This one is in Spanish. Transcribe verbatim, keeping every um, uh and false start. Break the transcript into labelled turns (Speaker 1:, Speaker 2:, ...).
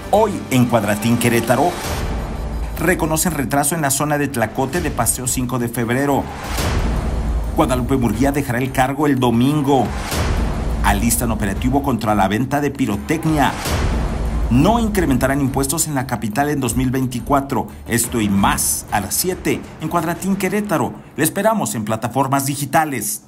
Speaker 1: Hoy en Cuadratín Querétaro, reconocen retraso en la zona de Tlacote de Paseo cinco de febrero. Guadalupe Murguía dejará el cargo el domingo. Alistan operativo contra la venta de pirotecnia. No incrementarán impuestos en la capital en dos mil veinticuatro. Esto y más a las siete en Cuadratín Querétaro. Le esperamos en plataformas digitales.